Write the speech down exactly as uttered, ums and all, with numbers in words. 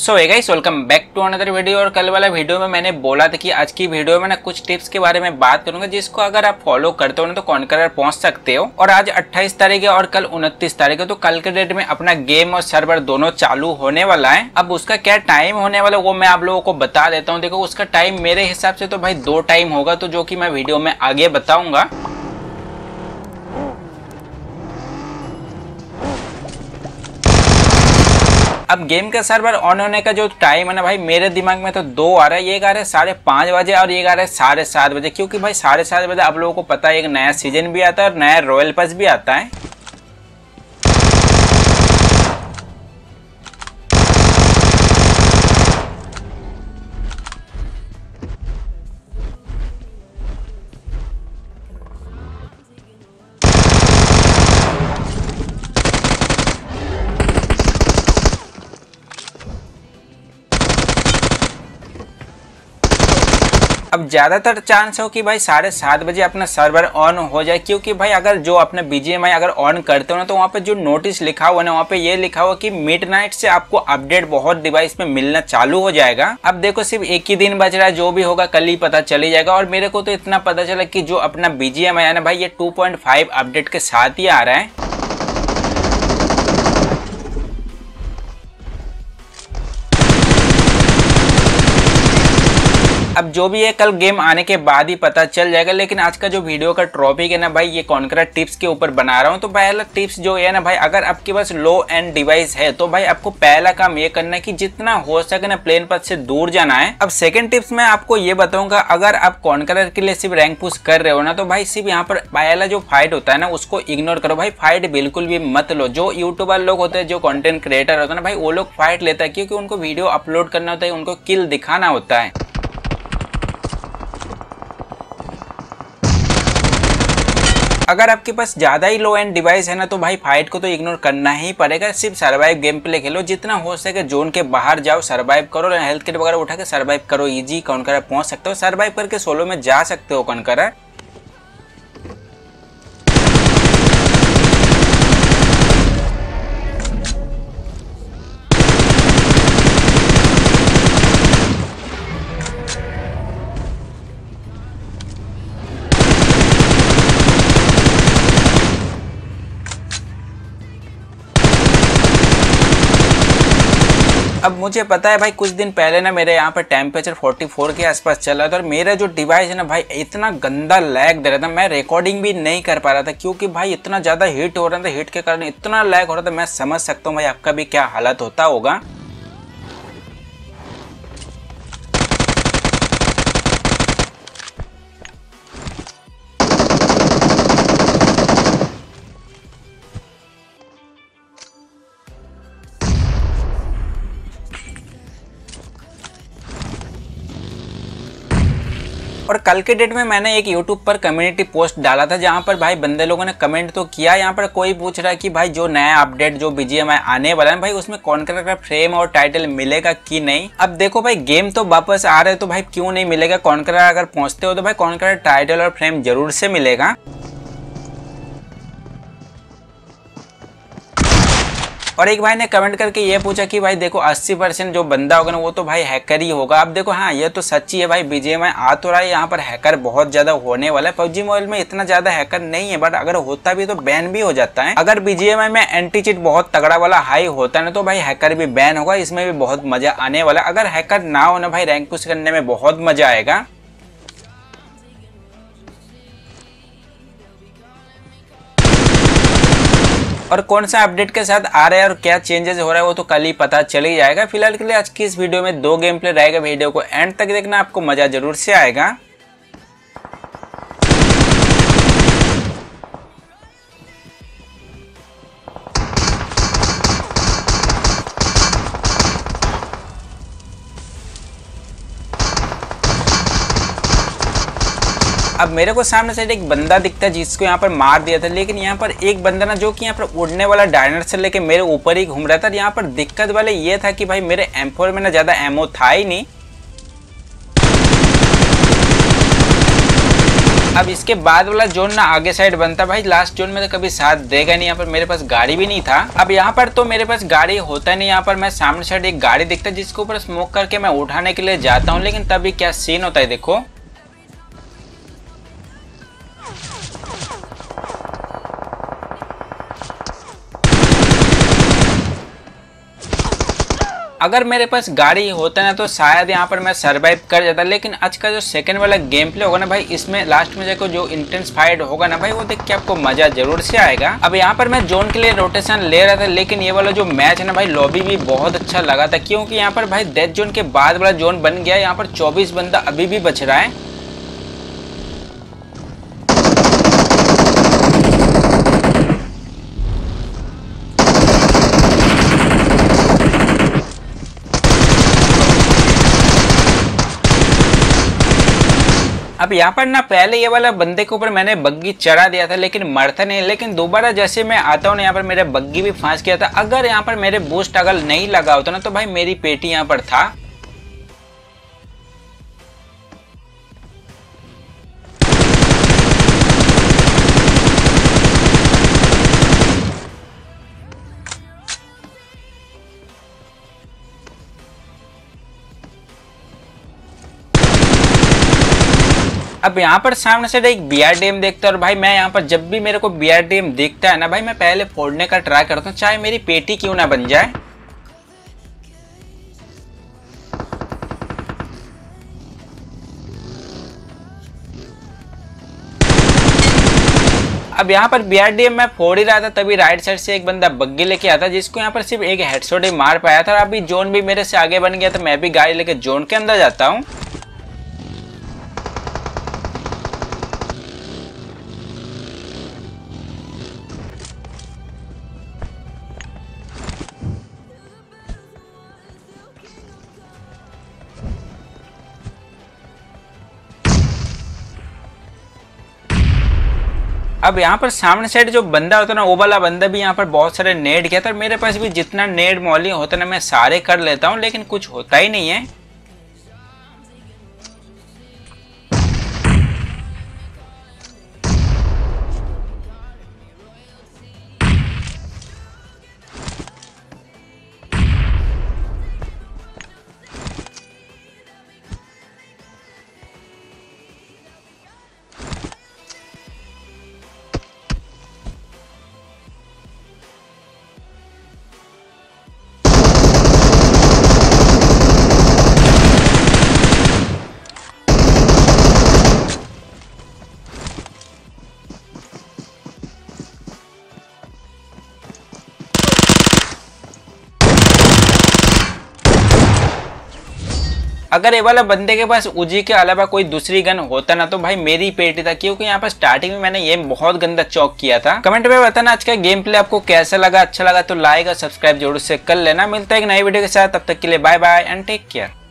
So hey guys, welcome back to another video. और कल वाला वीडियो में मैंने बोला था कि आज की वीडियो में ना कुछ टिप्स के बारे में बात करूंगा जिसको अगर आप फॉलो करते हो ना तो कॉन्करर पहुंच सकते हो। और आज अट्ठाईस तारीख है और कल उनतीस तारीख है, तो कल के डेट में अपना गेम और सर्वर दोनों चालू होने वाला है। अब उसका क्या टाइम होने वाला वो मैं आप लोगों को बता देता हूँ। देखो उसका टाइम मेरे हिसाब से तो भाई दो टाइम होगा, तो जो की मैं वीडियो में आगे बताऊंगा। अब गेम का सर्वर ऑन होने का जो टाइम है ना भाई, मेरे दिमाग में तो दो आ रहा है। एक आ रहा है साढ़े पाँच बजे और एक आ रहा है साढ़े सात बजे, क्योंकि भाई साढ़े सात बजे आप लोगों को पता है एक नया सीजन भी आता है और नया रॉयल पास भी आता है। अब ज्यादातर चांस हो कि भाई साढ़े सात बजे अपना सर्वर ऑन हो जाए, क्योंकि भाई अगर जो अपने बीजीएमआई अगर ऑन करते हो ना तो वहाँ पे जो नोटिस लिखा हुआ है ना, वहाँ पे ये लिखा हुआ कि मिडनाइट से आपको अपडेट बहुत डिवाइस में मिलना चालू हो जाएगा। अब देखो सिर्फ एक ही दिन बच रहा है, जो भी होगा कल ही पता चली जाएगा। और मेरे को तो इतना पता चला कि जो अपना बीजीएमआई है ना भाई, ये टू पॉइंट फाइव अपडेट के साथ ही आ रहा है। अब जो भी है कल गेम आने के बाद ही पता चल जाएगा। लेकिन आज का जो वीडियो का टॉपिक है ना भाई, ये कॉन्करर टिप्स के ऊपर बना रहा हूँ। तो पहला टिप्स जो है ना भाई, अगर आपके पास लो एंड डिवाइस है तो भाई आपको पहला काम ये करना है कि जितना हो सके ना प्लेन पथ से दूर जाना है। अब सेकंड टिप्स मैं आपको ये बताऊंगा, अगर आप कॉन्करर के लिए सिर्फ रैंक पुश कर रहे हो ना तो भाई सिर्फ यहाँ पर पहला जो फाइट होता है ना उसको इग्नोर करो। भाई फाइट बिल्कुल भी मत लो। जो यूट्यूबर लोग होते हैं, जो कंटेंट क्रिएटर होता है ना भाई, वो लोग फाइट लेता है क्योंकि उनको वीडियो अपलोड करना होता है, उनको किल दिखाना होता है। अगर आपके पास ज्यादा ही लो एंड डिवाइस है ना तो भाई फाइट को तो इग्नोर करना ही पड़ेगा। सिर्फ सर्वाइव गेम प्ले खेलो, जितना हो सके जोन के बाहर जाओ, सर्वाइव करो, हेल्थ किट वगैरह उठा के सर्वाइव करो। इजी कॉन्करर पहुंच सकते हो, सर्वाइव करके सोलो में जा सकते हो कॉन्करर। अब मुझे पता है भाई, कुछ दिन पहले ना मेरे यहाँ पर टेम्परेचर चौवालीस के आसपास चल रहा था और मेरा जो डिवाइस है ना भाई इतना गंदा लैग दे रहा था, मैं रिकॉर्डिंग भी नहीं कर पा रहा था क्योंकि भाई इतना ज्यादा हीट हो रहा था। हीट के कारण इतना लैग हो रहा था, मैं समझ सकता हूँ भाई आपका भी क्या हालत होता होगा। और कल के डेट में मैंने एक यूट्यूब पर कम्युनिटी पोस्ट डाला था जहां पर भाई बंदे लोगों ने कमेंट तो किया। यहाँ पर कोई पूछ रहा है कि भाई जो नया अपडेट जो बीजीएमआई आने वाला है भाई उसमें कॉन्करर का फ्रेम और टाइटल मिलेगा कि नहीं। अब देखो भाई गेम तो वापस आ रहे हैं तो भाई क्यों नहीं मिलेगा। कॉन्करर अगर पहुंचते हो तो भाई कॉन्करर टाइटल और फ्रेम जरूर से मिलेगा। और एक भाई ने कमेंट करके ये पूछा कि भाई देखो अस्सी परसेंट जो बंदा होगा ना वो तो भाई हैकर ही होगा। अब देखो हाँ ये तो सच्ची है भाई, बीजीएमआई आ तो रहा है, यहाँ पर हैकर बहुत ज्यादा होने वाला है। पबजी मोबाइल में इतना ज्यादा हैकर नहीं है, बट अगर होता भी तो बैन भी हो जाता है। अगर बीजीएमआई में एंटी चीट बहुत तगड़ा वाला हाई होता है ना तो भाई हैकर भी बैन होगा, इसमें भी बहुत मजा आने वाला। अगर हैकर ना हो ना भाई रैंक पुश करने में बहुत मजा आएगा। और कौन सा अपडेट के साथ आ रहा है और क्या चेंजेस हो रहा है वो तो कल ही पता चल ही जाएगा। फिलहाल के लिए आज की इस वीडियो में दो गेम प्ले रहेगा, वीडियो को एंड तक देखना, आपको मजा जरूर से आएगा। अब मेरे को सामने से एक बंदा दिखता है जिसको यहाँ पर मार दिया था, लेकिन यहाँ पर एक बंदा ना जो कि यहाँ पर उड़ने वाला डायनासोर लेके मेरे ऊपर ही घूम रहा था। यहाँ पर दिक्कत वाले ये था कि भाई मेरे एम फोर में ना ज्यादा एमओ था ही नहीं। अब इसके बाद वाला जोन ना आगे साइड बनता भाई, लास्ट जोन में तो कभी साथ देगा नहीं। यहाँ पर मेरे पास गाड़ी भी नहीं था। अब यहाँ पर तो मेरे पास गाड़ी होता नहीं। यहाँ पर मैं सामने साइड एक गाड़ी दिखता है जिसके ऊपर स्मोक करके मैं उठाने के लिए जाता हूँ, लेकिन तभी क्या सीन होता है देखो। अगर मेरे पास गाड़ी होता ना तो शायद यहाँ पर मैं सरवाइव कर जाता, लेकिन आज का जो सेकंड वाला गेम प्ले होगा ना भाई, इसमें लास्ट में देखो जो इंटेंस फाइट होगा ना भाई, वो देख के आपको मजा जरूर से आएगा। अब यहाँ पर मैं जोन के लिए रोटेशन ले रहा था, लेकिन ये वाला जो मैच है ना भाई, लॉबी भी बहुत अच्छा लगा था, क्योंकि यहाँ पर भाई डेथ जोन के बाद वाला जोन बन गया। यहाँ पर चौबीस बंदा अभी भी बच रहा है। अब यहाँ पर ना पहले ये वाला बंदे के ऊपर मैंने बग्गी चढ़ा दिया था, लेकिन मरता नहीं। लेकिन दोबारा जैसे मैं आता हूँ ना, यहाँ पर मेरे बग्गी भी फांस किया था। अगर यहाँ पर मेरे बूस्ट अगर नहीं लगा होता ना तो भाई मेरी पेटी यहाँ पर था। अब यहाँ पर सामने से एक बीआरडीएम देखता है, और भाई मैं यहाँ पर जब भी मेरे को बीआरडीएम दिखता है ना भाई, मैं पहले फोड़ने का ट्राई करता हूँ, चाहे मेरी पेटी क्यों ना बन जाए। अब यहाँ पर बीआरडीएम मैं फोड़ ही रहा था, तभी राइट साइड से एक बंदा बग्गी लेके आता, जिसको यहाँ पर सिर्फ एक हेडशॉट ही मार पाया था। अभी जोन भी मेरे से आगे बन गया, तो मैं भी गाड़ी लेके जोन के अंदर जाता हूँ। अब यहाँ पर सामने साइड जो बंदा होता है ना, वो वाला बंदा भी यहाँ पर बहुत सारे नेड किया था। मेरे पास भी जितना नेड मॉली होता है ना, मैं सारे कर लेता हूँ, लेकिन कुछ होता ही नहीं है। अगर ये वाला बंदे के पास उजी के अलावा कोई दूसरी गन होता ना तो भाई मेरी पेटी था, क्योंकि यहाँ पर स्टार्टिंग में मैंने ये बहुत गंदा चौक किया था। कमेंट में बताना आज का गेम प्ले आपको कैसा लगा। अच्छा लगा तो लाइक और सब्सक्राइब जरूर से कर लेना। मिलता है एक नई वीडियो के साथ, तब तक के लिए bye bye and take care.